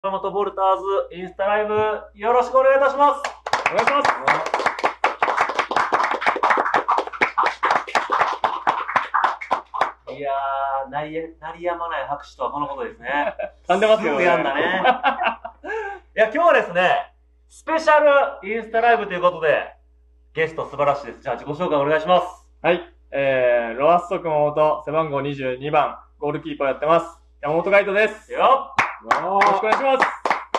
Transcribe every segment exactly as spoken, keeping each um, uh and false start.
熊本ボルターズインスタライブよろしくお願いいたします。 お願いします。 いやー、鳴り、鳴りやまない拍手とはこのことですね。 噛んでますよね。 すぐやんだね。いや、今日はですね、スペシャルインスタライブということで、ゲスト素晴らしいです。じゃあ自己紹介お願いします。 はい。えー、ロアッソ熊本背番号にじゅうにばん、ゴールキーパーやってます。山本海人です。 よよろしくお願いします。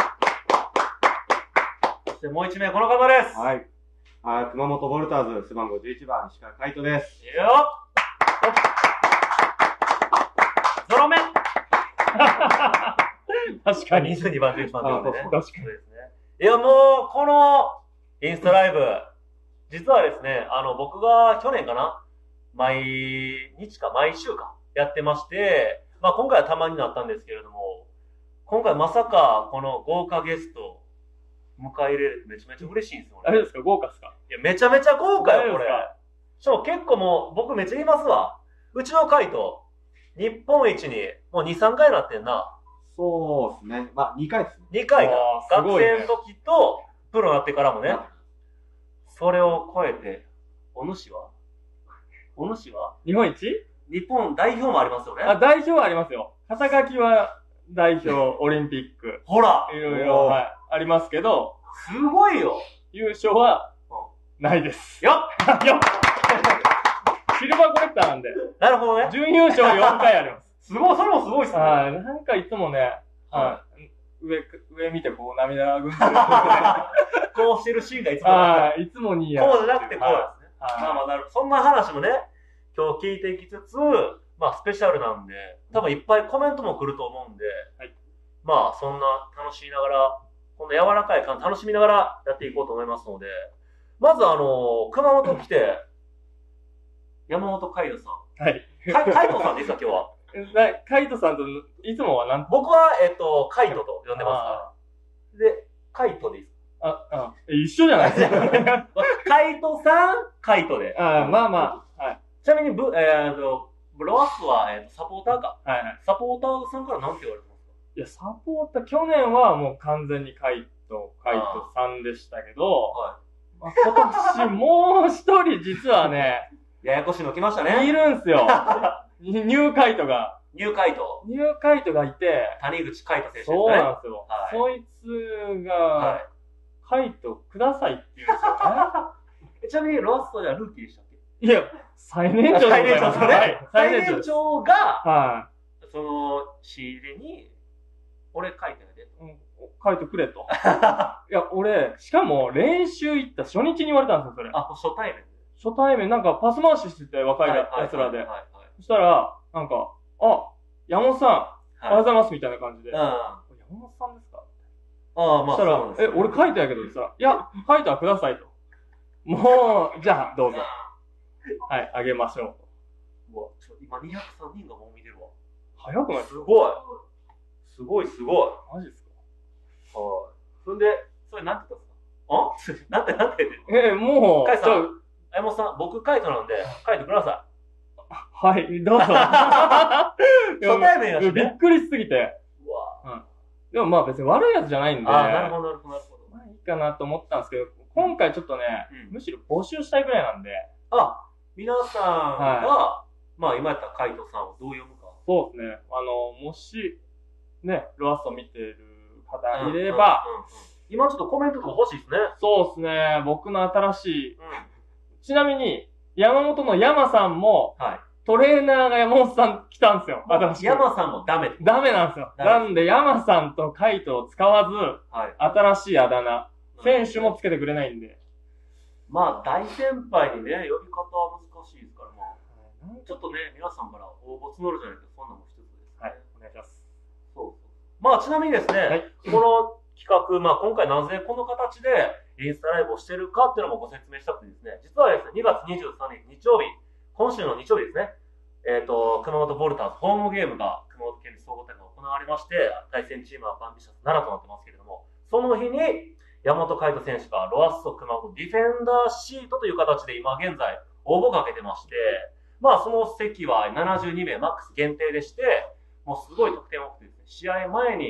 そしてもう一名この方です。 はい。あ熊本ボルターズ背番号じゅういちばん、石川海人です。 よゾロ目確かに。 にじゅうにばん、じゅういちばんということでね。 確かに。 そうですね。いや、もう、このインスタライブ、実はですね、あの、僕が去年かな、毎日か毎週かやってまして、まあ今回はたまになったんですけれども、今回まさかこの豪華ゲスト迎え入れるめちゃめちゃ嬉しいんですよ、ね。 あれですか、豪華ですか？ いや、めちゃめちゃ豪華よ、これ。 しかも結構もう、僕めっちゃ言いますわ。うちのカイト、日本一にもうに、さんかいなってんな。 そうですね。まあ、にかいですね。 にかいが。学すごいね生の時と、プロになってからもね。それを超えて、お主はお主は日本一？ 日本代表もありますよね。 あ、代表はありますよ。肩書きは代表、オリンピック。 ほらいろいろ、はい、ありますけど、 すごいよ優勝は、ないです。 よっよっシルバーコレクターなんで。 なるほどね。 準優勝よんかいあります。 すごい、それもすごいっすね。 はい。なんかいつもね、はい。上、上見てこう涙ぐんでる。 こうしてるシーンがいつもはい。いつもにや。 こうじゃなくてこうですね。 はい。 まあまあなるほど。そんな話もね、今日聞いていきつつ、まあスペシャルなんで、多分いっぱいコメントも来ると思うんで、 はい。 まあそんな楽しみながら、この柔らかい感楽しみながらやっていこうと思いますので、まずあの、熊本来て、山本海人さん。 はい。 か海人さんですか、今日は。 カイトさんと、いつもは何僕は、えっと、海人と呼んでますから。で、海人でいいですか？あ、あ、一緒じゃないですか。 海人さん、海人で。 あまあまあ、はい。 ちなみに、ブ、えー、と、ブロワッスは、えーと、サポーターか。 はいはい。 サポーターさんから何て言われてますか？ いや、サポーター、去年はもう完全にカイト、カイトさんでしたけど、 はい。 まあ、今年もう一人実はね、 ややこしいの来ましたね。 いるんすよ。ニューカイトが。 ニューカイト。 ニューカイトがいて、 谷口海人選手ですね。 そうなんですよ。 はい、 そいつが、 はい、 カイトくださいって言うんですよね。ちなみにロアストではルーキーでしたっけ？ いや、最年長で最年長ですね。はい、最年長が、 はい。 その、仕入れに、俺書いてあげて。 うん、書いてくれと。いや、俺、しかも練習行った初日に言われたんですよ、それ。 あ、初対面初対面、なんかパス回ししてて、若い奴らで。そしたら、なんか、あ、山本さん、はい、おはようございます、みたいな感じで。うん、山本さんですか？ ああ、まあ。 そしたら、ね、え、俺書いてやけどさ、いや、書いてはくださいと。もう、じゃあ、どうぞ。はい、あげましょう。うわ、ちょ、今にひゃくさんにんがもう見てるわ。 早くないすごい。すごい、すごい。 マジですか？ はい。そんで、それなんて言ったんですか？あなんて、なんて言ってえ、もう、 カイさん、山本さん、僕カイトなんで、書いてください。 はい、どうぞ。 初対面やし、ね。 びっくりしすぎて。 うわ、 うん。でもまあ別に悪いやつじゃないんで。 ああ、なるほど、なるほど、なるほど。 まあいいかなと思ったんですけど、今回ちょっとね、うん、むしろ募集したいぐらいなんで。 あ、皆さんが、はい、まあ今やったらカイトさんをどう読むか。 そうですね。あの、もし、ね、ロアスト見てる方いれば、 うんうんうんうん、今ちょっとコメントとか欲しいですね。 そうですね。僕の新しい。うん、ちなみに、山本の山さんも、はい、トレーナーが山本さん来たんですよ。新しく。 山さんもダメ。 ダメなんですよ。なんで山さんとカイトを使わず、はい、新しいあだ名、選手もつけてくれないんで。 まあ、大先輩にね、呼び方は難しいですから、まあ、ちょっとね、皆さんから応募募るじゃないけど、そんなも一つですね。 はい、お願いします。 そうそう。まあ、ちなみにですね、はい、この企画、まあ、今回なぜこの形でインスタライブをしてるかっていうのもご説明したくてですね、実はですね、にがつにじゅうさんにち日曜日、今週の日曜日ですね、えっと、熊本ボルターズホームゲームが熊本県立総合大会が行われまして、対戦チームはバンビシャスななとなってますけれども、その日に山本海人選手がロアッソ熊本ディフェンダーシートという形で今現在応募かけてまして、まあその席はななじゅうにめいマックス限定でして、もうすごい得点多くてですね、試合前に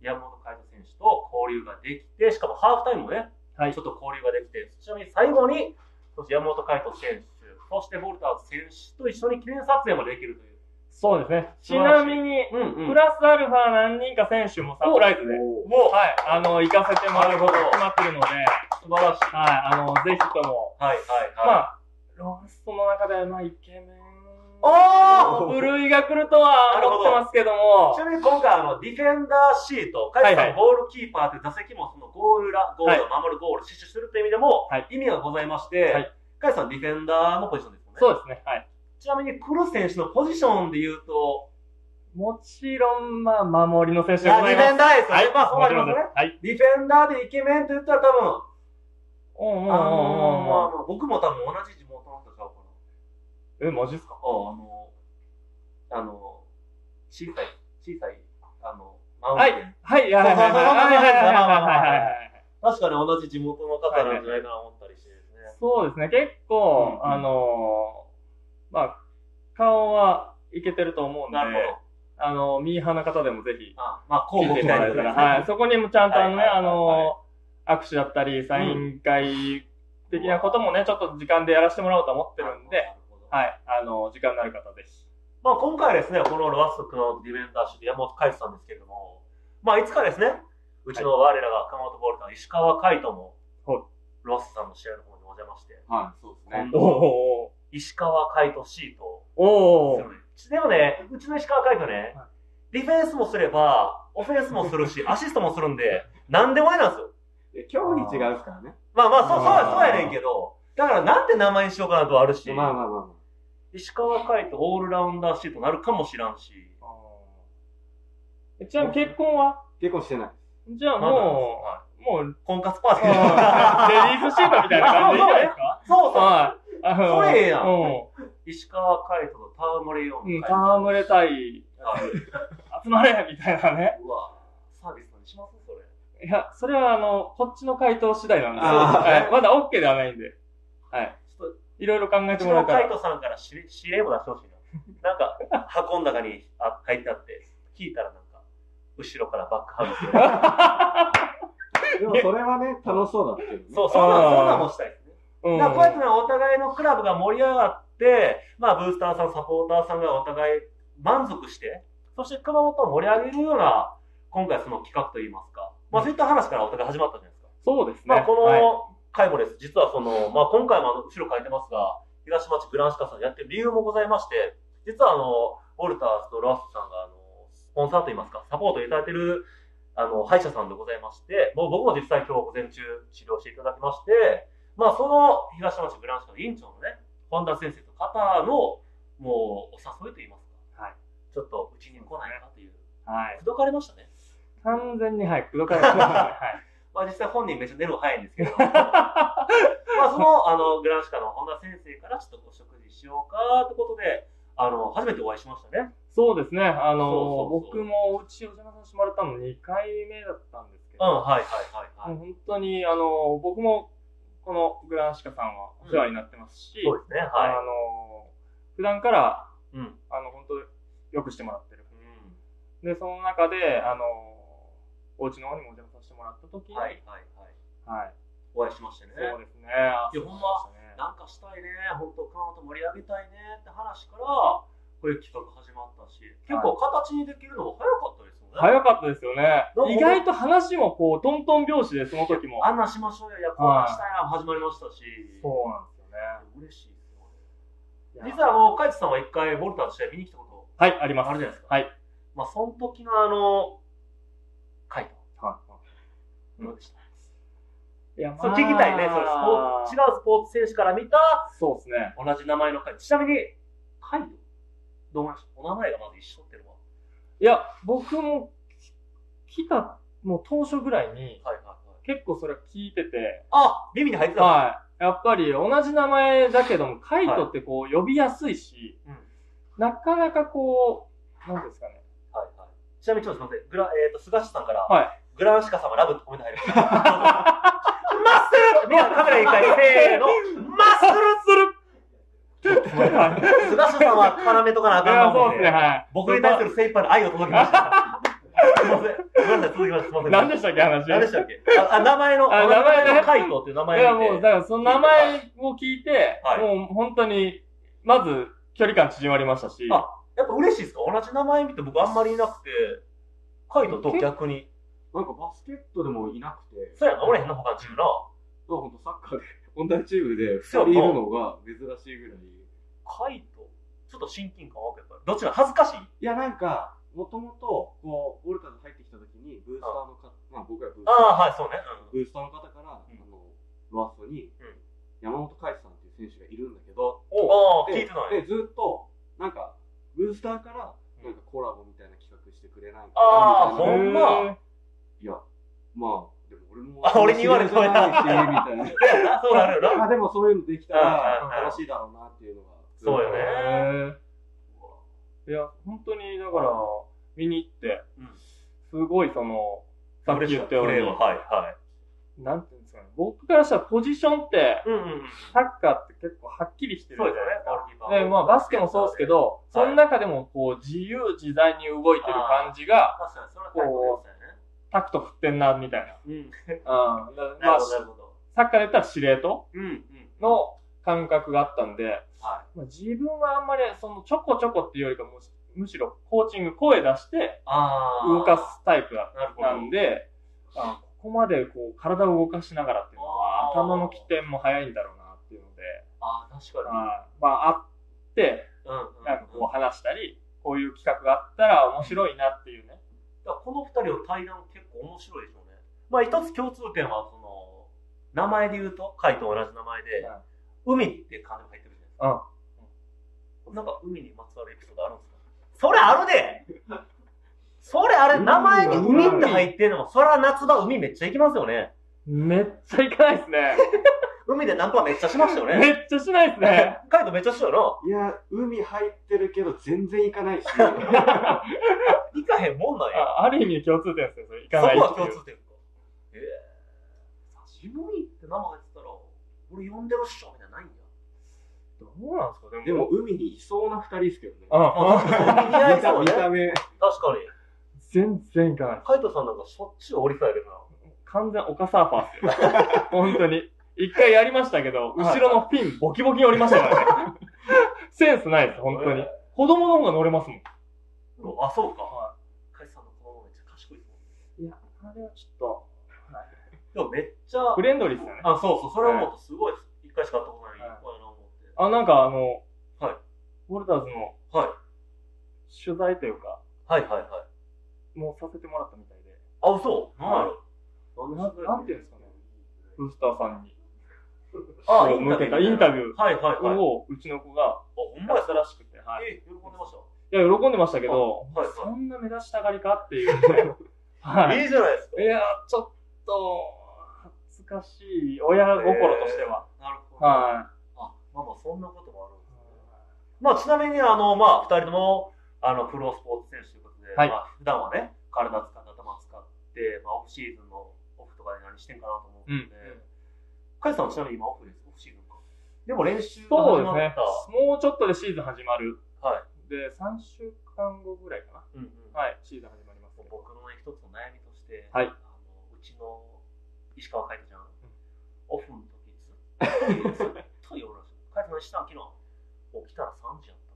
山本海斗選手と交流ができて、しかもハーフタイムもね、 はい、 ちょっと交流ができて、ちなみに最後に、そして山本海斗選手、そしてボルターズ選手と一緒に記念撮影もできるという。 そうですね。ちなみに、うんうん、プラスアルファ何人か選手もサプライズで、もう、はい、あの、行かせてもらうことが決まってるので、 素晴らしい。 はい、あの、ぜひとも、 はい、はい、はい。 まあ、ローストの中で、まあ、イケメン。 おー部類が来るとは思ってますけども。 ちなみに今回、あの、ディフェンダーシート、海斗さんゴールキーパーという打席も、そのゴールラ、ゴールを守るゴールを死守するという意味でも、意味がございまして、はい、海斗さんディフェンダーのポジションですよね。 そうですね。はい。 ちなみに、クル選手のポジションで言うと、 もちろん、まあ、守りの選手でございます。 ディフェンダーですよね。 はい、 まあ、そうなりますね。 はい。 ディフェンダーでイケメンと言ったら多分、 おうんうんうんうん。 あのー、僕も多分同じ地元の人ちゃうかな。え、マジっすか？ あ、あの、あの、小さい、小さい、あの、マウンテン。 はい、はい、はい、はい、はい、はい、はい。 確かに同じ地元の方なんじゃないかな思ったりしてですね。 そうですね、結構、あの、まあ、顔はいけてると思うんで、 なるほど。 あの、ミーハーな方でもぜひ、 あまあ、候補みたいな、 はい。そこにもちゃんとあのね、あの、握手だったり、サイン会的なこともね、ちょっと時間でやらせてもらおうと思ってるんで、はい。あの、時間のある方ぜひ。 まあ、今回ですね、このロアスクのディフェンダーシュで山本海斗さんですけれども、まあ、いつかですね、うちの我らが熊本ボルター石川海斗も、ロアスさんの試合の方にお邪魔して、 はい、そうですね。 石川海斗シートを、 おー。 でもね、うちの石川海斗ね、はい、ディフェンスもすれば、オフェンスもするし、アシストもするんで、何でもありなんですよ。 競技違うっすからね。 まあまあ、そう、そう、そうやねんけど、だからなんて名前にしようかなとあるし、 まあまあまあまあ。 石川海斗オールラウンダーシートなるかもしらんし。 あちなみに結婚は結婚してない。 じゃあもう、はい、もう、 婚活パーティー。 レディースシートみたいな感じでいいんじゃないですか？ そうそう。 はい。 それええやん。石川海斗と戯れよう。 うん、戯れたい。集まれみたいなね。 うわサービスにしますそれ。 いや、それはあの、こっちの回答次第なんですよ。はい。まだ OK ではないんで。はい。ちょっと、いろいろ考えてもらうから。 うちの海斗さんから指令も出してほしいな。なんか、箱の中にあ書いてあって、聞いたらなんか、後ろからバックハグする。 でもそれはね、楽しそうだっていう、ね。 そう、そんな、そんなもしたいですね。うん、だからこうやってね、お互いのクラブが盛り上がって、まあ、ブースターさん、サポーターさんがお互い満足して、そして熊本を盛り上げるような、今回その企画といいますか、まあそういった話からお互い始まったじゃないですか。 そうですね。 まあこの回もです。実はその、まあ今回もあの、後ろ書いてますが、東町グランシカさんやってる理由もございまして、実はあの、ウォルターズとロアスさんがあの、スポンサーといいますか、サポートいただいてる、あの、歯医者さんでございまして、もう僕も実際今日午前中治療していただきまして、まあその東町グランシカの院長のね、本田先生と方の、もうお誘いといいますか、はい、ちょっとうちに来ないかという、はい、口説かれましたね。 完全に、はい、口説かれました。はい。 まあ実際本人めっちゃ寝るの早いんですけど、まあその、あの、グランシカの本田先生からちょっとご食事しようかってことで、あの、初めてお会いしましたね。 そうですね。あの、そうそうそう僕もお家お邪魔させてもらったのにかいめだったんですけど、 うん、はいはいはい、はい。 本当に、あの、僕もこのグランシカさんはお世話になってますし、 うん、そうですね、はい。 あの、普段から、 うん、 あの、本当よくしてもらってる。うん、で、その中で、あの、お家の方にもお邪魔させてもらった時に、 はいはいはい。 はい。 お会いしましてね。 そうですね。 いや、ほんま、なんかしたいね、ほんと、熊本盛り上げたいねって話から、こういう企画始まったし、結構形にできるのも早かったですよね。 早かったですよね。意外と話もこう、トントン拍子で、その時も。 あんなしましょうよ、いや、こうなんしたいな、始まりましたし。 そうなんですよね。 嬉しいですよね。実は、あの、カイツさんは一回、ボルターの試合見に来たことはい、あります。 あるじゃないですか。 はい。 まあ、その時のあの、カイト。はい。どうでした？いや、まあ、そう聞きたいね。それスポーツ、違うスポーツ選手から見た、 そうですね。 同じ名前のカイト。ちなみに、カイトどう思いました？お名前がまず一緒っていうのは。 いや、僕も、来た、もう当初ぐらいに、はいはいはい、結構それ聞いてて。 あ、耳に入ってた。 はい。やっぱり同じ名前だけども、カイトってこう呼びやすいし、はい、うん、なかなかこう、なんですかね。 はいはい。ちなみにちょっとすみません。グラ、えっ、ー、と、菅下さんから、 はい。 グランシカ様ラブってコメント入りました。マッスルみんなカメラ一回、せーの、マッスルする菅下さんは絡めとかなあかんな思って、 そうですね、はい。 僕に対する精一杯の愛を届けました。 すいません。ごめんなさい、続きましてすいません。 何でしたっけ話。 何でしたっけあ、名前の、 あ、名前ね。 カイトっていう名前いや、もう、だからその名前を聞いて、 はい、 もう本当に、まず、距離感縮まりましたし。 あ、やっぱ嬉しいですか？同じ名前見て僕あんまりいなくて、カイトと逆に。 なんかバスケットでもいなくて。 そうやな、俺へんの他のチームな。 そう、ほんとサッカーで、同じチームでふたりいるのが珍しいぐらい。 カイト、ちょっと親近感湧くやっぱり。どっちが恥ずかしい？ いや、なんか、もともと、こう、ウォルターズ入ってきた時に、ブースターの方、まあ僕らブースター。 ああ、はい、そうね。 うん、ブースターの方から、うん、あの、ロアストに、うん、山本海さんっていう選手がいるんだけど、 おあ、聞いてない。 で、ずっと、なんか、ブースターから、なんかコラボみたいな企画してくれないかな、 ああ、ほんま。 いや、まあ、でも俺も、 あ、俺に言われてないし、みたいな。 そうなるよな。 まあでもそういうのできたら、楽しいだろうなっていうのが。 そうよね。 いや、本当に、だから、見に行って、すごいその、さっき言ったように、 はい、はい。 なんていうんですかね、僕からしたらポジションって、 うんうん、 サッカーって結構はっきりしてるじゃないですか。で、まあバスケもそうですけど、その中でもこう自由自在に動いてる感じが、こう、タクト振ってんな、みたいな。うん。うん。まあ、サッカーで言ったら司令塔の感覚があったんで、まあ、自分はあんまりそのちょこちょこっていうよりかも、むしろコーチング、声出して動かすタイプなんで、あここまでこう体を動かしながらっていうのは頭の起点も早いんだろうなっていうので、 ああ、確かに。 あまあ、あって、なんかこう話したり、こういう企画があったら面白いなっていうね。 この二人の対談結構面白いでしょうね。まあ一つ共通点は、その、名前で言うと、カイと同じ名前で、うん、海って漢字が入ってるじゃないですか。うん。なんか海にまつわるエピソードあるんですか？それあるでそれあれ、名前に海って入ってるのも、それは夏場海めっちゃ行きますよね。 めっちゃ行かないですね。 海でナンパめっちゃしましたよね。 めっちゃしないですね。 カイトめっちゃしたよな。いや、海入ってるけど全然行かないし。 行かへんもんなんや。 あ, ある意味共通点ですよ、それ。行かないっていう。 そこは共通点か。えぇ、ー。刺身って名前入ってたら、俺呼んでるっしょみたいなないんや。 どうなんですか？ でも、でも海にいそうな二人ですけどね。 ああ、見た目。 確かに。 全然行かない。 カイトさんなんかしょっちゅう降りされるな。 完全オカサーファーっすよ。本当に。一回やりましたけど、後ろのピンボキボキに折りましたからね。センスないです、本当に。子供の方が乗れますもん。 あ、そうか。カイトさんの子供めっちゃ賢いですもん。いや、あれはちょっと。 でもめっちゃ。 フレンドリーですよね。 あ、そうそう、それは思うとすごい、一回しか会ったことない。はい、 あ、なんかあの、 はい。 ウォルターズの、 はい。 取材というか、 はいはいはい。 もうさせてもらったみたいで。 あ、嘘？なんやろ？ な、なんていうんですかね。ブースターさんに。 あ、 向けたインタビューはいはいはい。 を、うちの子が、 あ、ほんまやったらしくて。 はい。え、喜んでました？ いや、喜んでましたけど、 はいはい、 そんな目立ちたがりかっていう。 はい。いいじゃないですか。 いや、ちょっと、恥ずかしい。親心としては。 なるほど。 はい。 あ、まあまあ、そんなこともあるんですね。まあ、ちなみに、あの、まあ、二人とも、あの、プロスポーツ選手ということで、 はい、 まあ、普段はね、体使って頭使って、まあ、オフシーズンのオフとかで何してんかなと思うので、カイさんはちなみに今オフです、オフシーズンか。でも練習が始まった。 そうですね。もうちょっとでシーズン始まる。 はい。 で、さんしゅうかんごぐらいかな。うんうん。はい、シーズン始まります。 僕のね、一つの悩みとして、 はい。 あの、うちの石川海人ちゃん、うん、オフの時ずっと、ずっと夜らしい。海人のしたん昨日、起きたらさんじやったって。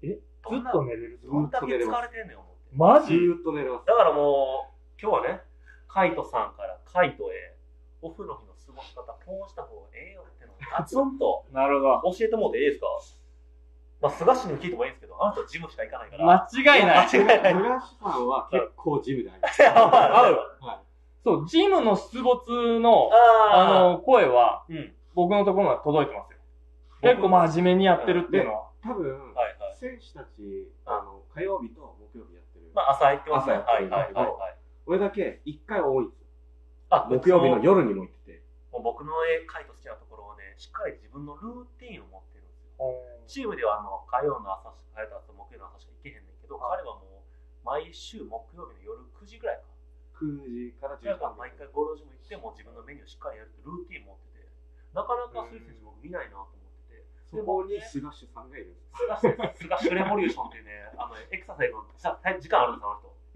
えずっと寝れる？ どんだけ疲れてんねん、思って。 マジ？ ずっと寝れます。 だからもう、今日はね、カイトさんからカイトへ、オフの日の過ごし方、こうした方がええよってのをガツンとなるほど教えてもらっていいですか？まあ、菅氏にも聞いてもいいんですけど、あなたジムしか行かないから。 間違いない。 間違いない。 菅氏さんは結構ジムであります。 合う。はい。そう、ジムの出没の、あの、声は、うん、僕のところまで届いてますよ。結構真面目にやってるっていうのは。 多分、はいはい、選手たち、あの、火曜日と木曜日やってる。 まあ、朝行ってますね。 朝やってるんだけど、はいはいはい、俺だけ一回多いんですよ。 あ、 木曜日の夜にも行ってて。 もう僕の絵、カイト好きなところはね、しっかり自分のルーティンを持ってるんですよ。チームではあの火曜の朝しか、火曜と木曜の朝しか行けへんねんけど、彼はもう毎週木曜日の夜くじぐらいか。 くじからじゅうじかん。 毎回ゴロジム行っても自分のメニューしっかりやるってルーティン持ってて、なかなかそういう選手僕見ないなと思ってて。 そこに菅氏さんがいるんです。 菅氏レボリューションっていうね、あのエクササイズの時間あるんです、あの人。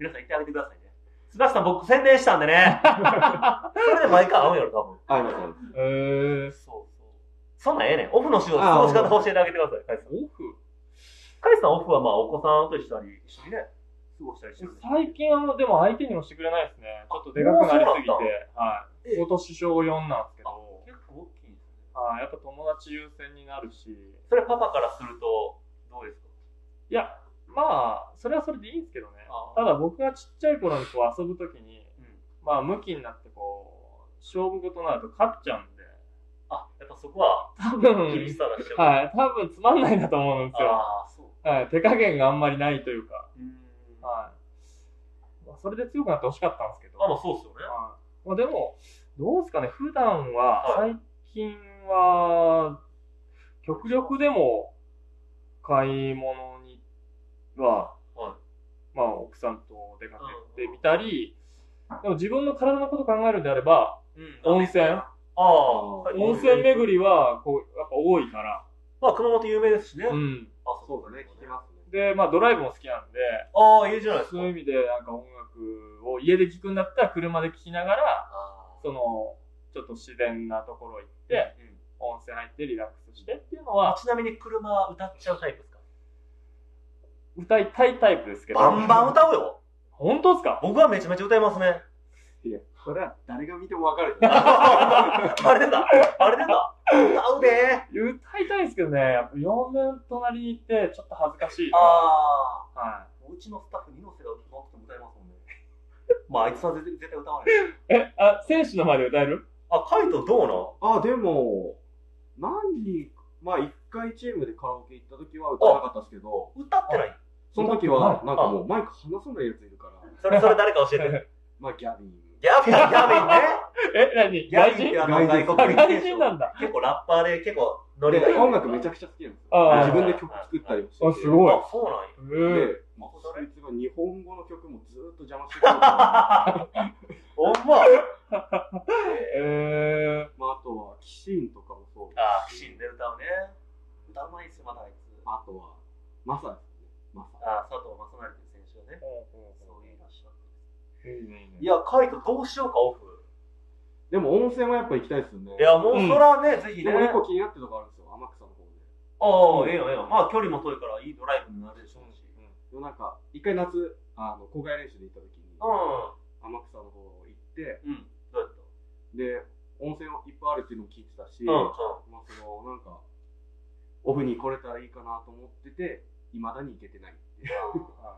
皆さん行ってあげてくださいね。菅さん僕宣伝したんでね。それで毎回会うんやろ、多分。 会います、会います。 えー。 そうそう。そんなんええねん。オフの仕事、過ごし方教えてあげてください、カイさん。 オフカイさんオフはまあお子さんと一緒に、一緒にね、過ごしたりしてる。 最近はでも相手にもしてくれないですね。ちょっとでかくなりすぎて。はい。今年小よんなんですけど。 結構大きいですね。 はい。やっぱ友達優先になるし。 それパパからすると、どうですか？ いや、まあ、それはそれでいいんですけどね。ただ僕がちっちゃい頃にこう遊ぶときに、うん、まあ、向きになってこう、勝負事になると勝っちゃうんで。 あ、やっぱそこは、 多分、 厳しさ出しちゃう。 はい。多分つまんないんだと思うんですよ。 ああ、そう。 はい。手加減があんまりないというか。 うん。 はい。まあ、それで強くなってほしかったんですけど。 あ、まあそうっすよね。 はい。まあでも、どうですかね。普段は、最近は、極力でも、買い物には、はい、まあ奥さんと出かけてみたり、うん、でも自分の体のことを考えるんであれば、うん、温泉。ああ、温泉巡りは、こう、やっぱ多いから。 まあ熊本有名ですしね。 うん。あ、そうだね、聞きますね。 で、まあドライブも好きなんで、 ああ、いいじゃないですか。 そういう意味で、なんか音楽を家で聴くんだったら車で聴きながら、その、ちょっと自然なところ行って、うん、温泉入ってリラックスしてっていうのは。 ちなみに車歌っちゃうタイプですか？ 歌いたいタイプですけど。 バンバン歌うよ。 本当ですか？ 僕はめちゃめちゃ歌いますね。 いや、それは誰が見てもわかる。 あれでだあれでだ歌うでー。歌いたいですけどね、やっぱ嫁隣に行ってちょっと恥ずかしい。 ああ。はい。 うちのスタッフ、二ノ瀬が歌っても歌いますもんね。まあ、あいつは絶対歌わない。 え、あ、選手の前で歌える？ あ、カイトどうな？ あ、でも、何人、まあ一回チームでカラオケ行った時は歌わなかったですけど。 歌ってない？ その時は、なんかもうマイク離さないやついるから。 それ、それ誰か教えて。 まあギャビン。 ギャビン、ギャビンね。 え、何？ ギャビンってあの外国外人なんだ。 結構ラッパーで結構ノリがいい。 音楽めちゃくちゃ好きなんですよ。自分で曲作ったりもして。 あ、すごい。 あ、そうなんや。で、まあ、そいつが日本語の曲もずーっと邪魔してくるから。 ほんま。 えー。 まあ、あとは、キシンとかもそうです。 あ、キシンで歌うね。歌うまいっすよ、まだあいつ。 あとは、マサですね。マサ。 あ、佐藤正成っていう選手がね。そういらっしゃって。 いいね、いいね。 いや、カイトどうしようか、オフ。 でも温泉はやっぱ行きたいですよね。 いや、もうそらね、ぜひね。 でも一個気になってるとこあるんですよ、天草の方で。 ああ、ええよ、ええよ。まあ、距離も遠いからいいドライブになるでしょうし。 でもなんか、一回夏、あの、校外練習で行った時に、天草の方行って、 うん。どうやった？ で、温泉いっぱいあるっていうのも聞いてたし、 うん、うん。 まあ、その、なんか、オフに来れたらいいかなと思ってて、未だに行けてないっていう。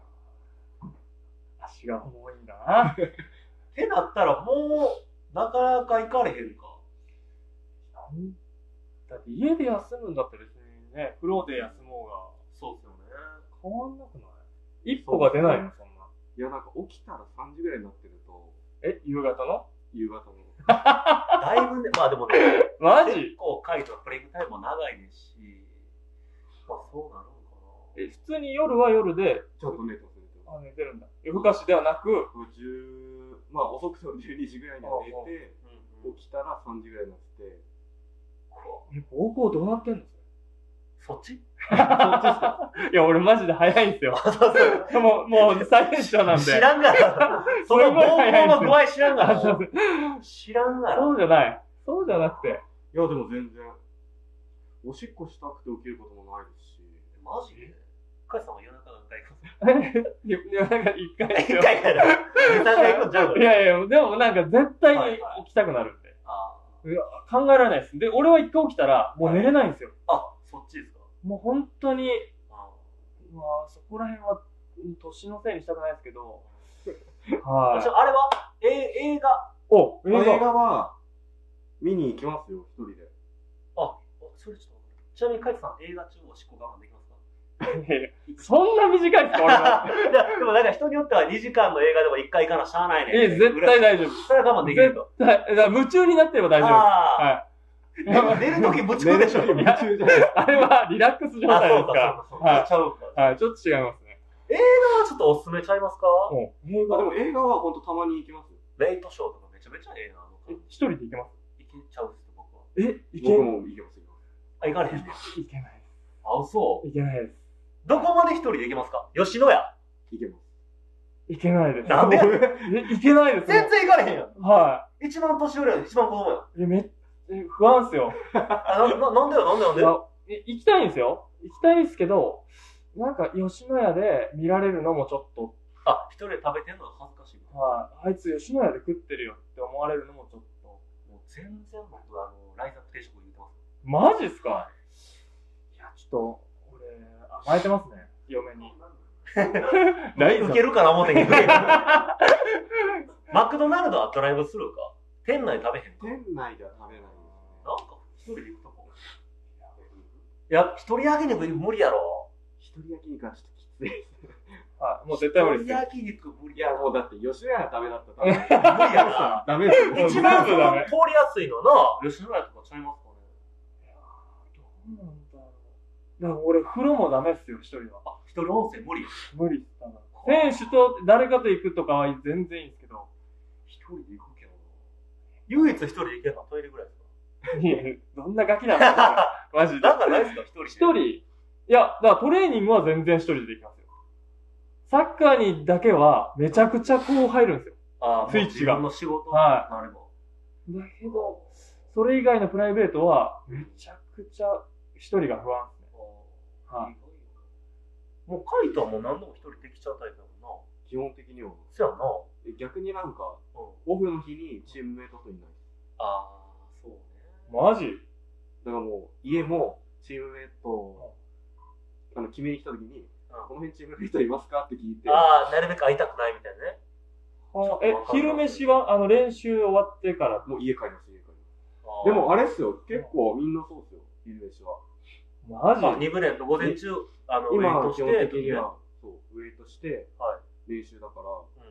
足が重いんだな。 ってなったら、もう、なかなか行かれへんか。 だって家で休むんだったら別にね、風呂で休もうが。 そうっすよね。 変わんなくない？一歩が出ないの、そんな。 いや、なんか起きたらさんじぐらいになってると。 え、夕方の？ 夕方の。 だいぶね、まあでもね、 マジ？ 結構カイトはプレイングタイムも長いですし、まあそうなるのかな。 え、普通に夜は夜で、 ちょっと寝てます、寝てます。 あ、寝てるんだ。夜更かしではなく、 じゅう、まあ遅くてもじゅうにじぐらいには寝て、起きたらさんじぐらいになってて。 え、膀胱どうなってんの？ そっち？ そっちですか？ いや、俺マジで早いんですよ。もう、もう最年少なんで。 知らんがな。その膀胱の具合知らんがな。知らんがな。 そうじゃない。そうじゃなくて。 いや、でも全然。おしっこしたくて起きることもないですし。 マジで？カイさんは夜中何回行くんですか？夜中一回。 一回かな。二、三回行くんちゃう？ いやいや、でもなんか絶対に起きたくなるんで。いや、考えられないです。で、俺は一回起きたら、もう寝れないんですよ。 あ、そっちですか？ もう本当に、まあ、そこら辺は、年のせいにしたくないですけど。 はい。あれはえ映画。 お、 映画。映画は、見に行きますよ、一人で。 あ、それちょっと。ちなみに、カイトさん、映画中おしっこ我慢できますか？ そんな短いですか、俺は。 いや、でもなんか人によってはにじかんの映画でもいっかい行かなしゃあないね。 ええ、絶対大丈夫。 それは我慢できると。 絶対。夢中になってれば大丈夫。はい。 寝るとき夢中でしょ。 夢中じゃない。 あれはリラックス状態ですか。 はい。ちゃうか。 はい、ちょっと違いますね。 映画はちょっとおすすめちゃいますか？ 映画でも映画はほんとたまに行きます。 レイトショーとかめちゃめちゃええな。 一人で行けます？ 行けちゃうっす、僕は。 え、行け僕も行けます、行けます。 あ、行かれへんね。 行けないです。 あ、そう。 行けないです。 どこまで一人で行けますか？吉野家。 行けます。 いけないです。 なんでいけないです。 全然いかれへんやん。 はい。 一番年上やん、一番子供やん。 え、めっ、え、不安っすよ。 あ、な、な、なんでよ、なんでなんでえ、行きたいんですよ。行きたいんですけど、なんか吉野家で見られるのもちょっと。 あ、一人で食べてんのが恥ずかしい。 はい。あいつ吉野家で食ってるよって思われるのもちょっと。もう全然僕、あの、ライザップ定食言ってます。 マジっすか？いや、ちょっと、俺、甘えてますね、嫁に。 受けるかな思ってんけど。マクドナルドはドライブスルーか。店内食べへんか。 店内では食べない。 なんか、一人で行くとこ。いや、一人焼肉無理やろ。 一人焼肉はちょっときついです。 はい、もう絶対無理です。 一人焼肉無理。 いや、もうだって吉野家ダメだったら無理やな。ダメですよ。 一番通りやすいのな、吉野家とかちゃいますかね。 いやー、どうなんだろう。だから俺、風呂もダメっすよ、一人は。 あ、一人温泉無理。 無理っす。選手と誰かと行くとかは全然いいんですけど。 一人で行くけどな。唯一一人で行けばトイレぐらいですか？ いや、どんなガキなんですかマジで。 なんかないですか、一人で。 一人。いや、だからトレーニングは全然一人でできますよ。サッカーにだけはめちゃくちゃこう入るんですよ。 ああ、 スイッチが。 自分の仕事はい。 なれば。 だけど、それ以外のプライベートはめちゃくちゃ一人が不安ですね。はい。 もうカイトはもう何度も一人できちゃうタイプだもんな。 基本的には。 そうやな。 逆になんか、オフの日にチームメイトといない。 ああ、そうね。 マジ？ だからもう、家もチームメイト、あの、決めに来た時に、この辺チームメイトいますかって聞いて。 ああ、なるべく会いたくないみたいなね。 え、昼飯は、あの、練習終わってから？ もう家帰ります、家帰ります。でもあれっすよ、結構みんなそうっすよ、昼飯は。 マジ？ あ、に部練と午前中、あの、 今ウェイトして、 基本的には、そう、ウェイトして、 はい、 練習だから、うん、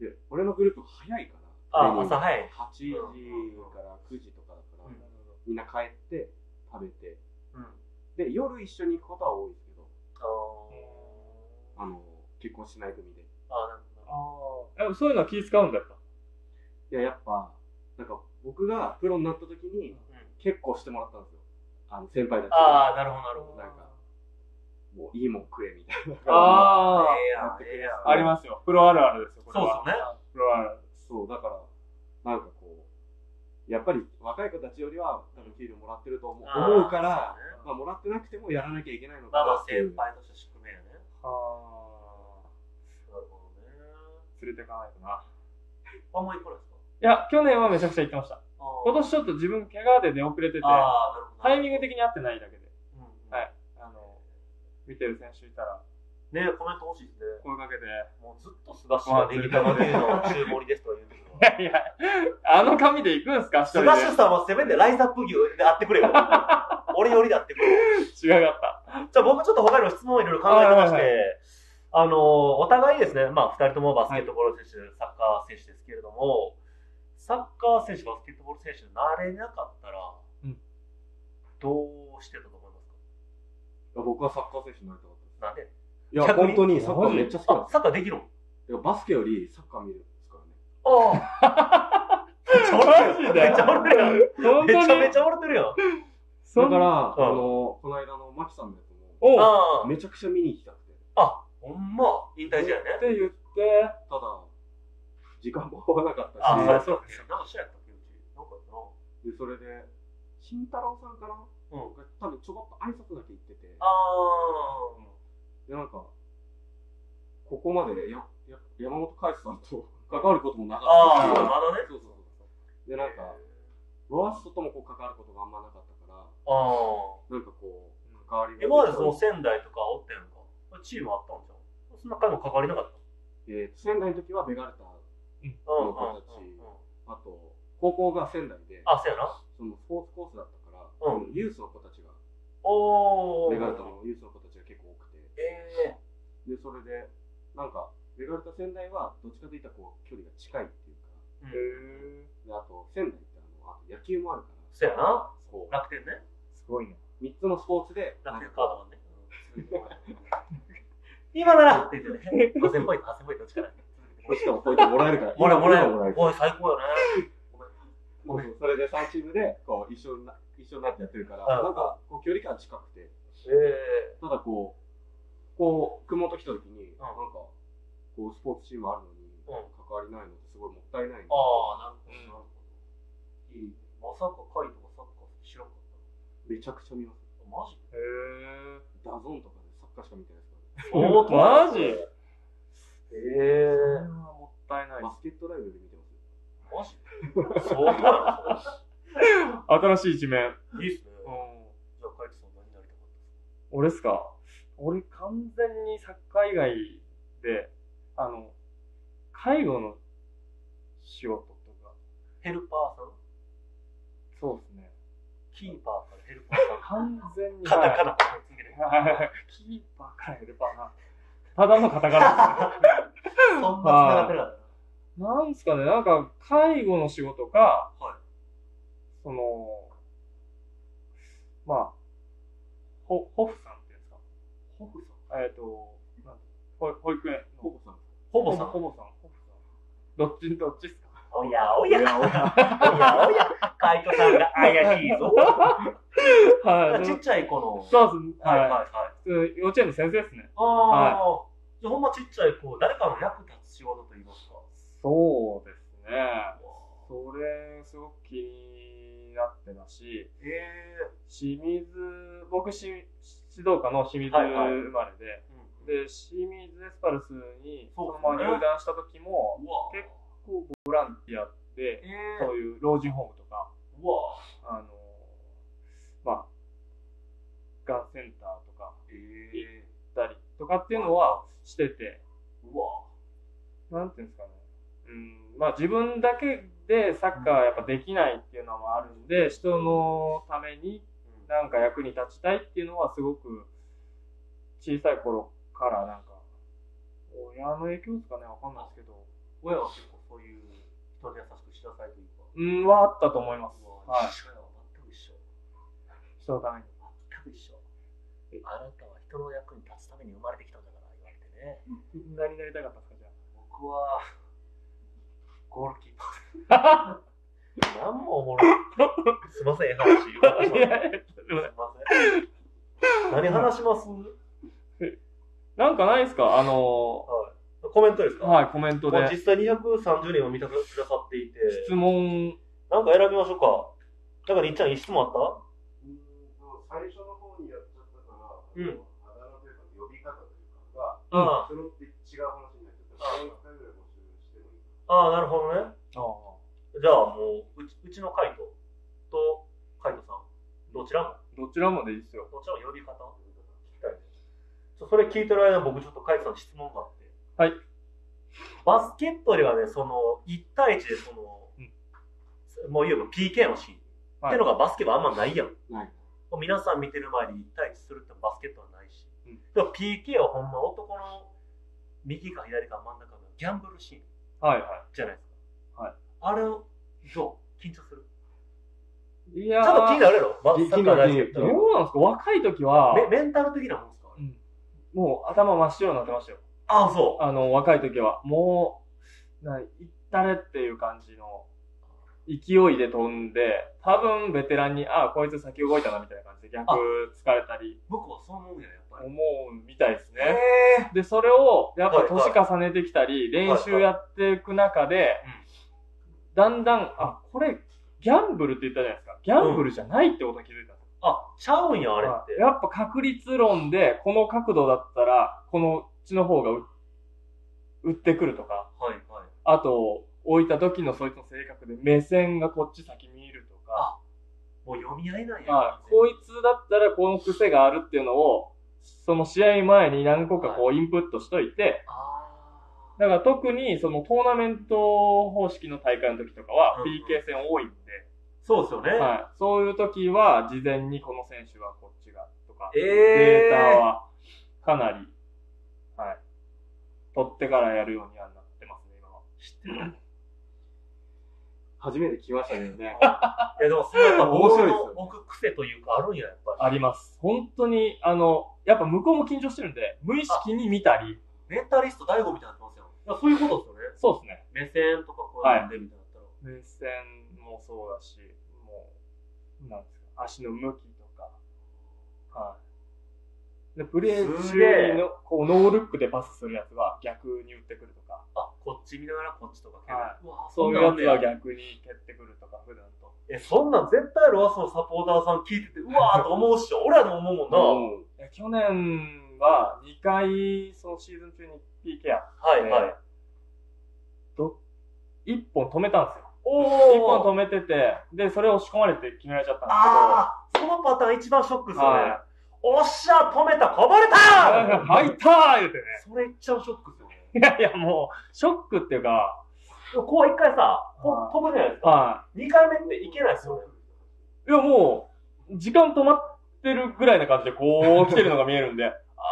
で、俺のグループ早いから、 あ、朝早い。 はちじからくじとかだから、うん、みんな帰って食べて、うん、で、夜一緒に行くことは多いですけど、あの、結婚しない組で。 あ、なるほど。ああ、そういうのは気使うんだった。 いや、やっぱ、なんか僕がプロになった時に、結構してもらったんですよ。あの、先輩たち。 ああ、なるほど、なるほど。 なんか、もういいもん食えみたいな。 ああ、ええやん。ありますよ。プロあるあるですよ、これは。 そうですね。 プロあるある。 そう、だから、なんかこう、やっぱり若い子たちよりは多分給料もらってると思うから、まあもらってなくてもやらなきゃいけないのかな。 まあまあ先輩として宿命やね。 はあ。なるほどね。連れてかないとな。 あんま行かないですか？ いや、去年はめちゃくちゃ行ってました。今年ちょっと自分怪我で出遅れてて、タイミング的に合ってないだけで。はい。あの、見てる選手いたら。 ねえ、コメント欲しいですね。 声かけて。 もうずっと菅氏がネギ玉牛の中盛りですとは言うんですけど。 いやいや、あの髪で行くんすか？ 菅氏さんもせめてライザップ牛で会ってくれよ。俺よりで会ってくれよ。 違かった。 じゃあ僕ちょっと他にも質問をいろいろ考えてまして、あの、お互いですね、まあ二人ともバスケットボール選手、はい、サッカー選手ですけれども、サッカー選手、バスケットボール選手になれなかったら、うん、どうしてたと思いますか？ いや僕はサッカー選手になりたかったです。 なんで？ いや、本当にサッカーめっちゃ好きなんです。 サッカーできるの？ バスケよりサッカー見るんですからね。 ああめっちゃおるやん。めちゃめちゃおれてるやん。 だから、あの、この間のマキさんのやつも、めちゃくちゃ見に行きたくて。 あ、ほんま、引退試合ね。 って言って、 ただ、時間も合わなかったし。 あ、そうそう。なんか試合やったっけ、うち。なんかやったな。 で、それで、慎太郎さんかな？うん。多分ちょこっと挨拶だけ行ってて。 ああ。 で、なんか、ここまでやや山本海さんと関わることもなかったし。 ああ、まだね。 そうそうそう。で、なんか、ロアッソともこう関わることがあんまなかったから、あなんかこう、関わりが。 今までその仙台とかおってんのかチームあったんじゃん。そんな回も関わりなかった？ えー、仙台の時はベガルタの子たち、あと、高校が仙台で、 あ、そうやな。 そのスポーツコースだったから、うん、ユースの子たちが、 おベガルタのユースの子たちが結構多くて、 えー、で、それで、なんか、ベガルタ仙台はどっちかといったらこう距離が近いっていうか、 へー、 であと仙台ってあの、あと野球もあるから、 そうやな。楽天ね。 すごいね。 みっつのスポーツで、 楽天カードマンね。今ならって言ってね。ごせんポイント、はっせんポイントどっちかな。 しかもポイントもらえるから。 もらえる、もらえる。おい、最高よね。 ごめん。それでさんチームで、こう、一緒にな、一緒になってやってるから、なんか、こう、距離感近くて。 ええ。 ただこう、こう、熊本来た時に、なんか、ここうスポーツチームあるのに、関わりないのってすごいもったいない。 ああ、なるほど、なるほど。いい。まさかカイトがサッカー知らんかった。 めちゃくちゃ見ます。 マジ？ へえ。 ダゾーンとかでサッカーしか見てないですからね。おー、マジ？ ええー。 それはもったいない。 バスケットライブで見てます。 マジ？そうなの？ 新しい一面。 いいっすね。うん。じゃあ、カイトさん何になりたかったですか？ 俺っすか？俺完全にサッカー以外で、あの、介護の仕事とか。 ヘルパーさん？ そうですね。 キーパーからヘルパーさん。 完全に。 カタカナからつけて。 キーパーからヘルパーさん。ただのカタカナですね。 そんな繋がってるからな。なんすかね、なんか、介護の仕事か、 はい、 その、まあ、ホ、ホフさんっていうんですか？ ホフさん？ えっと、なん保保育園の。 ホボさん。 ホボさん。ホボさん。ホボさん。どっち、どっちっすか？ おやおや。おやおや。おや。カイトさんが怪しいぞ。はい。ちっちゃい子の。 そうです。 はいはいはい。 幼稚園の先生ですね。 ああ。じゃあほんまちっちゃい子、誰かの役立つ仕事と言いますか？ そうですね。それ、すごく気になってたし、 ええー。 清水、僕、し指導科の清水生まれで、はいはい、で、清水エスパルスにそのまま入団した時も、結構ボランティアで、えー、そういう老人ホームとか、 うわあの、まあ、がんセンターとか行ったりとかっていうのはしてて、 うわなんていうんですかね。うん、まあ自分だけでサッカーはやっぱできないっていうのもあるんで、人のためになんか役に立ちたいっていうのはすごく小さい頃からなんか、親の影響ですかね、わかんないですけど。 親は結構そういう人に優しくしなさいというか。 うん、はあったと思います。 はい。全く一緒。 人のために。 全く一緒。あなたは人の役に立つために生まれてきたんだから言われてね。 何になりたかったですか、じゃあ。 僕は、ゴールキーパー。何もおもろい。すいません、話。すいません。何話します？ なんかないですか？あのー、 はい。コメントですか？ はい、コメントで。 実際にひゃくさんじゅうにんを見てくださっていて。 質問。 なんか選びましょうか。だから、いっちゃん、いい質問あった？ うんと、最初の方にやっちゃったから、 うん。 あだ名というか、呼び方というかが、 ああ。 それって違う話になっちゃったから、もういっかいぐらい募集してもいい？ ああ、なるほどね。ああ。じゃあ、もう、うち、うちのカイトと、カイトさん、どちらもどちらもでいいですよ。 どちらも呼び方聞きたいです。それ聞いてる間、僕ちょっとカイトさんに質問があって。 はい。 バスケットではね、その、いち対いちでその、うん、もういわば ピーケー のシーン、はい、っていうのがバスケはあんまないやん。 ない。 もう皆さん見てる前にいち対いちするってバスケットはないし。うん、でも ピーケー はほんま男の右か左か真ん中のギャンブルシーン。 はいはい。 じゃないですか。 はい。 あれを、どう緊張する？ いやー。 ちょっと気になるやろ？バスケット大好き。 どうなんですか？若い時は。 メンタル的なもんですか？ うん。もう頭真っ白になってましたよ。 ああ、そう。 あの、若い時は。もう、な、いったれっていう感じの勢いで飛んで、多分ベテランに、ああ、こいつ先動いたなみたいな感じで逆疲れたり。 僕はそう思うんや、やっぱり。 思うみたいですね。で、それを、やっぱ年重ねてきたり、練習やっていく中で、だんだん、あ、これ、ギャンブルって言ったじゃないですか。ギャンブルじゃないってことに気づいたんです。 あ、ちゃうんや、あれって。 やっぱ確率論で、この角度だったら、このちの方が打ってくるとか。 はいはい。 あと、置いた時のそいつの性格で、目線がこっち先見るとか。 あ、もう読み合いなんや。 あ、こいつだったらこの癖があるっていうのを、その試合前に何個かこうインプットしといて、はい、だから特にそのトーナメント方式の大会の時とかは ピーケー 戦多いんで、 そうですよね。 はい。そういう時は事前にこの選手はこっちがとか、 えー、 データはかなり、はい。取ってからやるようにはなってますね、今は。 知ってる。 初めて聞きましたね。いやでもそれやっぱ面白いですよ。置く癖というかあるんや、やっぱり。 あります。本当に、あの、やっぱ向こうも緊張してるんで、無意識に見たり。 メンタリスト大悟みたいになってますよ。いやそういうことですよね。 そうですね。 目線とかこうやってみたいなったら、はい。 目線もそうだし、もう、なんですか、足の向きとか。はい。 で、プレー中の、こう、ノールックでパスするやつは逆に打ってくるとか。 あ、こっち見ながらこっちとか蹴る。 はい、うわそういうやつは逆に蹴ってくるとか、普段と。 え、そんなん絶対ロアスのサポーターさん聞いてて、うわーと思うっしょ。俺らでも思うもんな。 うん、去年はにかい、そのシーズン中に ピーケー やって、はいはい。ど、いっぽん止めたんですよ。おー。いっぽん止めてて、で、それを押し込まれて決められちゃったんですけど。あー、そのパターン一番ショックっすよね。はい、おっしゃ、止めた、こぼれたー入ったー言うてね。 それ一番ショックっすよね。 いやいや、もう、ショックっていうか、 こう一回さ、こう飛ぶじゃないですか。はい。二回目っていけないっすよね。 いや、もう、時間止まってるぐらいな感じで、こう、来てるのが見えるんで、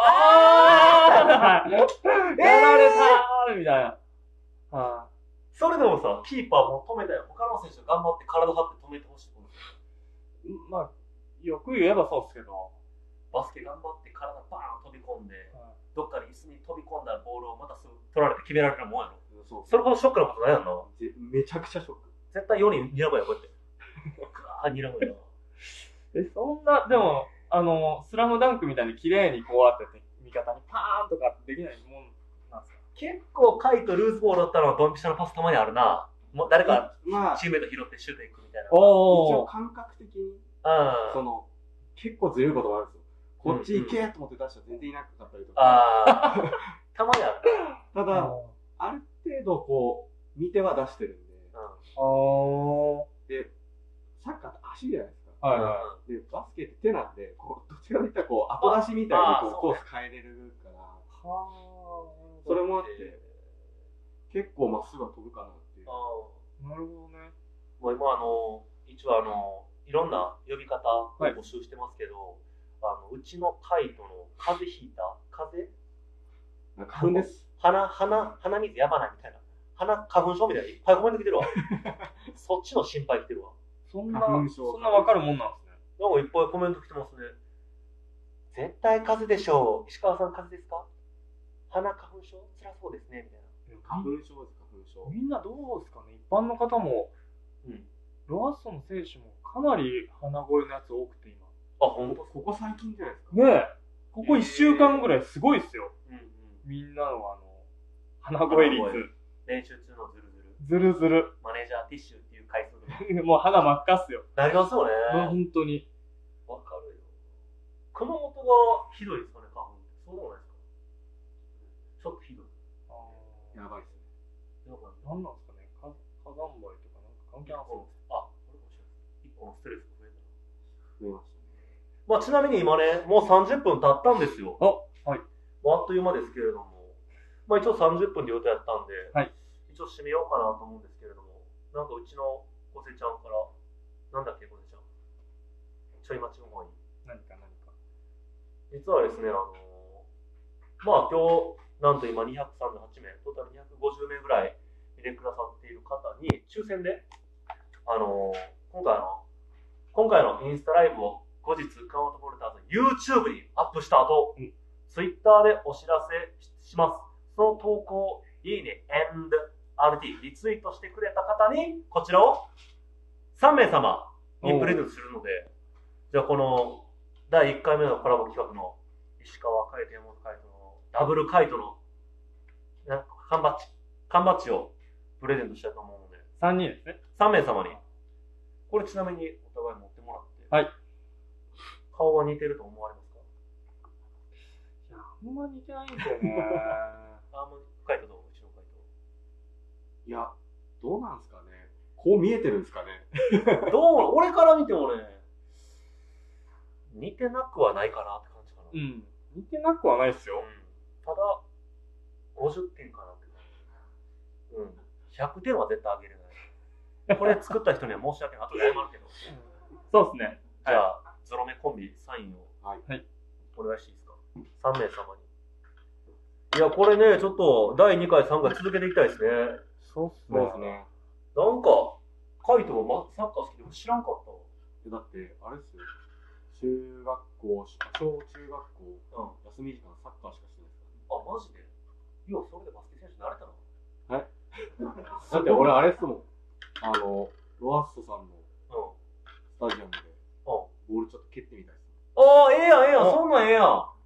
あーやられたーみたいな。 はい。それでもさ、キーパーも止めたよ。他の選手頑張って体張って止めてほしいと思うんですよ。 まあ、よく言えばそうですけど、 バスケ頑張って体バーン飛び込んで、はい、どっかに椅子に飛び込んだボールをまたすぐ取られて決められたもんやろ。そうそれほどショックなことないやんな。 めちゃくちゃショック。 絶対よにん睨むや、こうやって。あ、睨むや。 え、そんな、でも、あの、スラムダンクみたいに綺麗にこうやって味方にパーンとかできないもんなんですか？ 結構カイトルーズボールだったのはドンピシャのパスたまにあるな。もう誰かチームメイト拾ってシュートいくみたいな。 おー。一応感覚的に、その、結構ずれることがあるんですよ。こっち行けと思って出したら全然いなかったりとか。ああ。たまにあるな。ただ、ある程度こう、見ては出してるんで。うん、あで、サッカーって足じゃないですか。はいはい。で、バスケって手なんで、こう、どっちかといったらこう、後出しみたいにこう、コース変えれるから。はあ。それもあって、結構まっすぐは飛ぶかなっていう。 ああ。なるほどね。 もう今あの、一応あの、いろんな呼び方を募集してますけど、はい、あの、うちのカイトの風邪ひいた風邪花粉です。 鼻、鼻、鼻水やばないみたいな。鼻、花粉症みたいな。いっぱいコメント来てるわ。そっちの心配来てるわ。 そんな、そんなわかるもんなんですね。 なんかいっぱいコメント来てますね。絶対風邪でしょう。石川さん風邪ですか？鼻花粉症辛そうですね。みたいな。 花粉症です、花粉症。 みんなどうですかね？一般の方も、うん。ロアッソの選手もかなり鼻声のやつ多くて今。 あ、ほんと？ ここ最近じゃないですか。 ねえ。ここいっしゅうかんぐらいすごいっすよ。うんうん。みんなのあの、鼻声率。 練習中のズルズル。 ズルズル。 マネージャーティッシュっていう回数もう鼻真っ赤っすよ。 なりますよね。 もう本当に。 わかるよ。熊本がひどいですかね、花粉。そうでもないですか？ちょっとひどい。 ああ。やばいっすね。 やばい。なんなんですかね。火山灰とかなんか関係あるんですか？ あ、これかもしれない。一個のストレスが増えた。 増えましたね。 まあちなみに今ね、もうさんじゅっぷん経ったんですよ。 あ、はい。 もうあっという間ですけれども。まあ一応さんじゅっぷんで予定やったんで、はい、一応締めようかなと思うんですけれども、なんかうちのゴセちゃんから、なんだっけゴセちゃん。ちょい待ちの方がいい。 何か何か。 実はですね、あのー、まあ今日、なんと今にひゃくさんじゅうはちめい、トータルにひゃくごじゅうめいぐらい見てくださっている方に、抽選で、あのー、今回の、今回のインスタライブを後日、熊本ボルターズ YouTube にアップした後、うん、Twitter でお知らせします。その投稿、いいね、and アールティー、リツイートしてくれた方に、こちらをさんめいさまにプレゼントするので、じゃあこのだいいっかいめのコラボ企画の石川海人、山本海人のダブルカイトの缶バッジ、缶バッジをプレゼントしたいと思うので。 さんにんですね。 さんめいさまに。これちなみにお互い持ってもらって。 はい。 顔は似てると思われますか？ いや、あんま似てないんですよね。 あんまカイトどう？うちのカイト。 いや、どうなんすかね。こう見えてるんですかね。 どう？俺から見てもね、似てなくはないかなって感じかな。 うん。似てなくはないっすよ。うん、 ただ、ごじゅってんかなって感じ。うん。ひゃくてんは絶対あげれない。これ作った人には申し訳ない。後で謝るけど。 そうですね。 じゃあ、ゾロ目コンビサインを、はい、お願いしていいですか？さんめいさまに。いや、これね、ちょっとだいにかい、さんかい続けていきたいですね。 そうっすね。 なんか、カイトがサッカー好きでも知らんかったわ。 だって、あれっすよ。中学校、小中学校、うん、休み時間サッカーしかしてないですからね。 あ、マジで？いや、それでバスケ選手になれたの？ はい。だって俺あれっすもん。あの、ロアッソさんのスタジアムで、ボールちょっと蹴ってみたいっす。 ああ、ええやん、ええやん、そんなんええやん。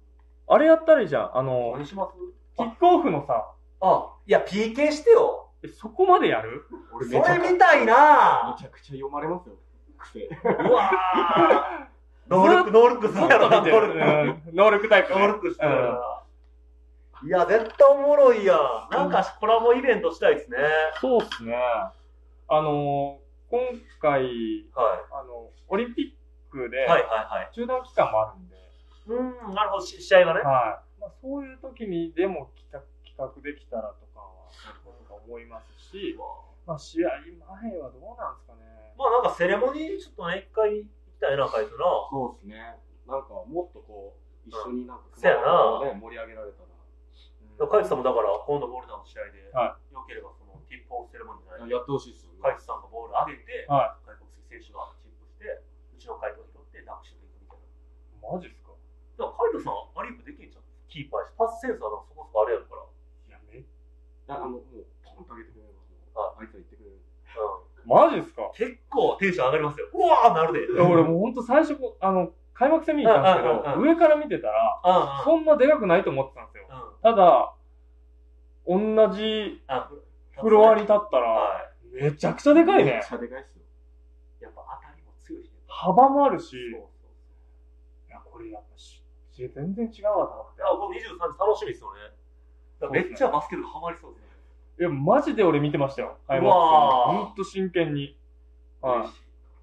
あれやったらいいじゃん。あの、 何します？ キックオフのさ。 あ、いや、ピーケー してよ。 え、そこまでやる？ 俺それ見たいな。 めちゃくちゃ読まれますよ。癖。 うわー。ノールック、ノールックするやろな、ノールック。 ノールックタイプ。 ノールックするやろな。いや、絶対おもろいやん。なんかコラボイベントしたいですね。 そうっすね。あの、今回、はい、あの、オリンピックで、はいはいはい。中断期間もあるんで。 うん、なるほど、試合がね。 はい。まあ、そういう時にでも企画、企画できたらとかは、とか思いますし、まあ、試合前はどうなんですかね。まあ、 なんかセレモニーちょっとね、一回行きたいな、カイトな。 そうですね。なんか、もっとこう、一緒になんか、 そうやな。 ね、盛り上げられたら。 カイトさんもだから、今度ボルターの試合で、よければその、ティップオフセレモニーじゃない。 やってほしいっすよね。 カイトさんがボール上げて、外国籍選手がチップして、うちのカイトを拾って、ダンクシュートいくみたいな。 マジっすか？ だからカイトさん、アリープできんじゃん。キーパーやし、パスセンサーがそこそこあれやるから。 いや、めっあの、もう、ポンと上げてくれれば、あいつは言ってくれる。 うん。マジっすか？ 結構テンション上がりますよ。うわーなるで。 俺もうほんと最初、あの、開幕戦見に行ったんですけど、上から見てたら、そんなでかくないと思ってたんですよ。ただ、同じフロアに立ったら、めちゃくちゃでかいね。 めちゃくちゃでかいっすよ。 やっぱ当たりも強いし、 幅もあるし、いや、これやっぱし、全然違うわと思って。 あ、このにじゅうさんじ楽しみですよね。めっちゃバスケットハマりそうですね。 いや、マジで俺見てましたよ。開幕戦。ほんと真剣に。はい。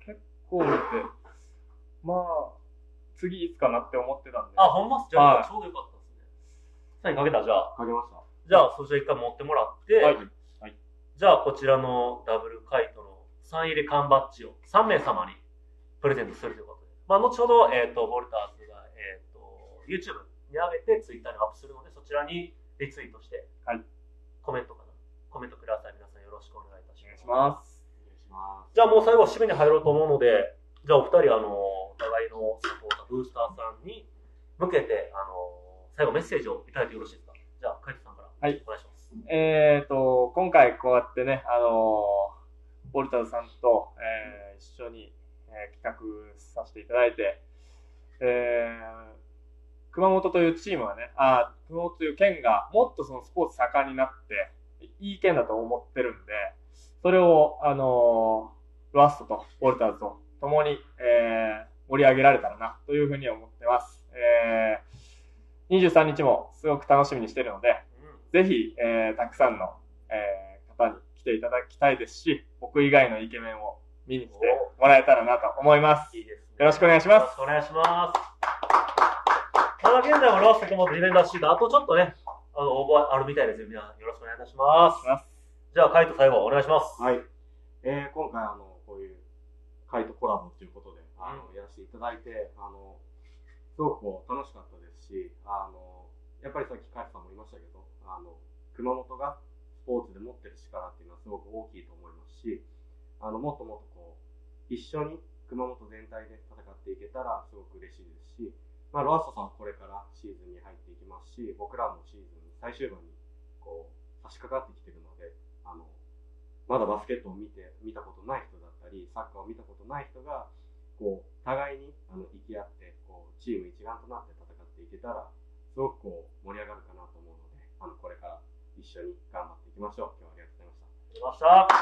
結構見て、まあ、次いつかなって思ってたんで。 あ、ほんまっす。じゃあ、ちょうどよかったですね。サインかけたじゃあ。 かけました。 じゃあ、そちら一回持ってもらって、はい。はい、じゃあ、こちらのダブルカイトのサイン入り缶バッジをさんめいさまにプレゼントするということで。まあ、後ほど、えっと、ボルターズが、えっと、YouTube に上げて、Twitter にアップするので、そちらにリツイートして、はい。コメントかな。コメントください。皆さんよろしくお願いいたします。 お願いします。 お願いします。じゃあ、もう最後、締めに入ろうと思うので、じゃあ、お二人、あの、お互いのサポーター、ブースターさんに向けて、あの、最後メッセージをいただいてよろしいですか？じゃあ、カイトさんから。はい。お願いします。 えっと、今回こうやってね、あの、ボルターズさんと、えー、一緒に、えー、企画させていただいて、えー、熊本というチームはね、あ、熊本という県がもっとそのスポーツ盛んになって、いい県だと思ってるんで、それを、あの、ロアストとボルターズと共に、えー、盛り上げられたらな、というふうに思ってます。えー、にじゅうさんにちもすごく楽しみにしてるので、ぜひ、えー、たくさんの、えー、方に来ていただきたいですし、僕以外のイケメンを見に来てもらえたらなと思います。いいですね。よろしくお願いします。 よろしくお願いします。まだ現在もロースともディフェンダーシート、あとちょっとね、あの、応募あるみたいですよ。皆さんよろしくお願いいたします。じゃあ、カイト最後お願いします。 はい。えー、今回あの、こういうカイトコラボということで、あの、うん、やらせていただいて、あの、すごくこう楽しかったですし、あの、やっぱりさっきカイトさんも言いましたけど、あの、熊本がスポーツで持ってる力っていうのはすごく大きいと思いますし、あの、もっともっとこう、一緒に熊本全体で戦っていけたらすごく嬉しいですし、まあ、ロアストさんはこれからシーズンに入っていきますし、僕らもシーズン最終盤にこう、差し掛かってきてるので、あの、まだバスケットを見て、見たことない人だったり、サッカーを見たことない人が、こう、互いにあの生き合って、こう、チーム一丸となって戦っていけたら、すごくこう、盛り上がるかなと思うので、あの、これから一緒に頑張っていきましょう。今日はありがとうございました。 ありがとうございま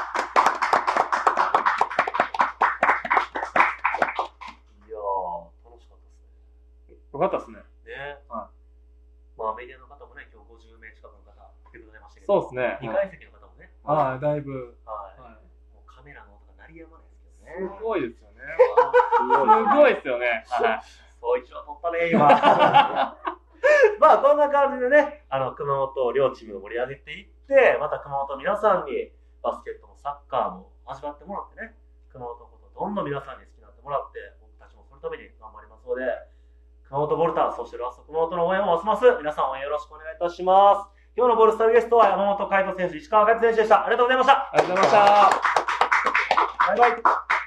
した。いやー、楽しかったですね。 よかったですね。 ね。はい。まあ、メディアの方もね、今日ごじゅうめい近くの方来てくださいましたけど。そうですね。 にかい席の方もね。 はい、だいぶ。 はい。もうカメラの音が鳴りやまないですけどね。 すごいですよね。すごいですよね。はい。 そう一応撮ったね、今。まあ、こんな感じでね、あの、熊本両チームを盛り上げていって、また熊本皆さんにバスケットもサッカーも味わってもらってね、熊本のことをどんどん皆さんに好きになってもらって、僕たちもそのために頑張りますので、熊本ボルター、そしてロアスト熊本の応援もますます皆さん応援よろしくお願いいたします。今日のボルスターゲストは山本海斗選手、石川海斗選手でした。ありがとうございました。 ありがとうございました。 バイバイ。